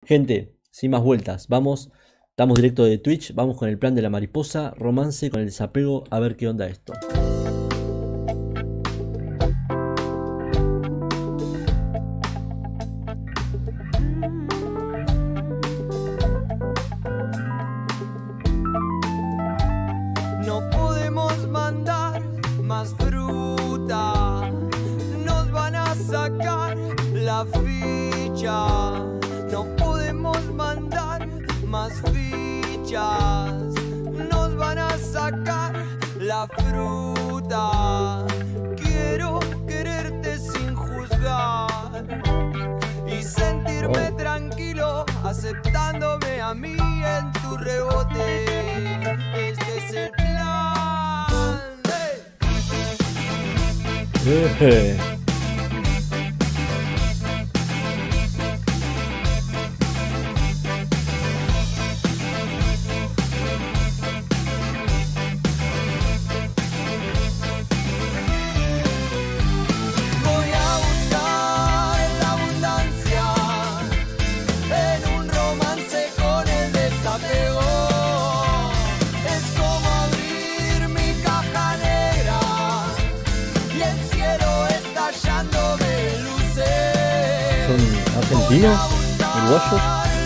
Gente, sin más vueltas, vamos, estamos directo de Twitch, vamos con el plan de la mariposa, romance con el desapego, a ver qué onda esto. No podemos mandar más fruta, nos van a sacar la ficha. No podemos mandar más fichas, nos van a sacar la fruta. Quiero quererte sin juzgar y sentirme tranquilo aceptándome a mí en tu rebote. Este es el plan. ¡Hey! ¿Argentinos? ¿Uruguayos?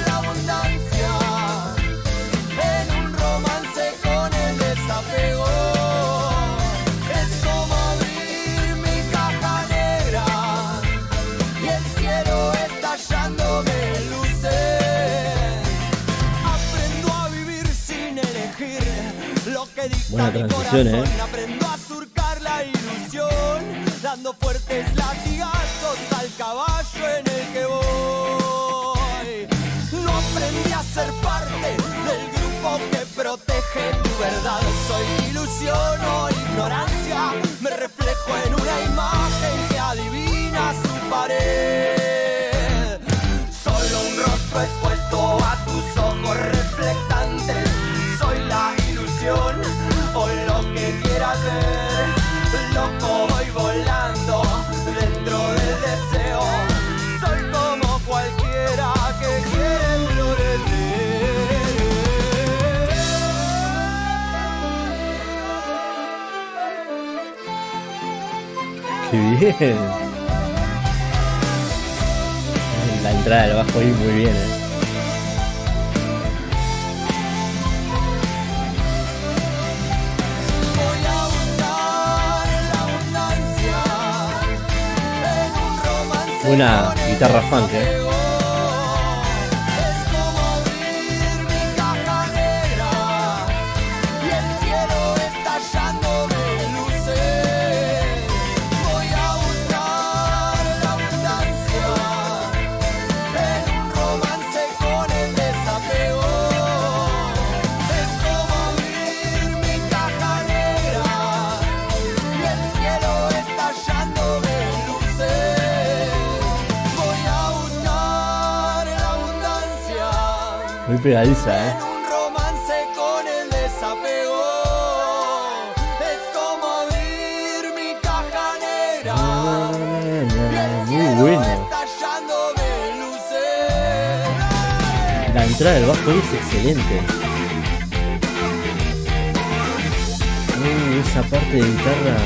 Buena transición, Aprendo a surcar la ilusión, dando fuertes latigazos al caballo en el que voy. No aprendí a ser parte del grupo que protege tu verdad. Soy ilusión o ignorancia, me reflejo en una imagen que adivina su pared. Solo un rostro expuesto a tus ojos reflectantes. Soy la ilusión o lo que quieras ver. Loco voy volando dentro del deseo. Soy como cualquiera que quiere florecer. ¡Qué bien! La entrada del bajo ahí muy bien, Buena guitarra funk, Muy pegadiza, Un romance con el desapego. Es como abrir mi caja negra. Muy bueno. Estallando de luces. La entrada del bajo ahí es excelente. Esa parte de guitarra.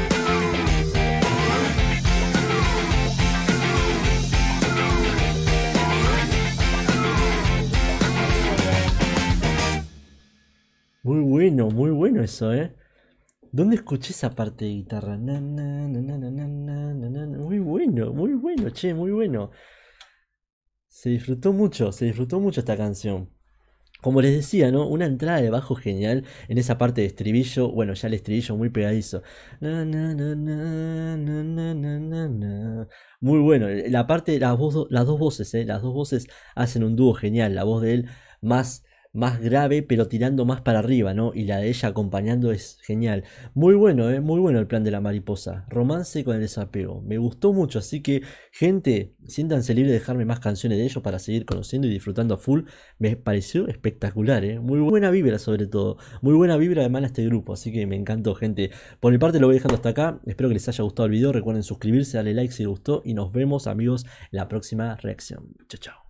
Muy bueno eso, ¿Dónde escuché esa parte de guitarra? Muy bueno, che, muy bueno. Se disfrutó mucho esta canción. Como les decía, ¿no? Una entrada de bajo genial en esa parte de estribillo. Bueno, ya el estribillo muy pegadizo. Muy bueno. La parte, las dos voces, las dos voces hacen un dúo genial. La voz de él más grave, pero tirando más para arriba, ¿no? Y la de ella acompañando es genial. Muy bueno, muy bueno el plan de la mariposa. Romance con el desapego. Me gustó mucho, así que, gente, siéntanse libres de dejarme más canciones de ellos para seguir conociendo y disfrutando a full. Me pareció espectacular, Muy buena vibra sobre todo. Muy buena vibra además a este grupo, así que me encantó, gente. Por mi parte lo voy dejando hasta acá. Espero que les haya gustado el video. Recuerden suscribirse, darle like si les gustó y nos vemos, amigos, en la próxima reacción. Chao, chao.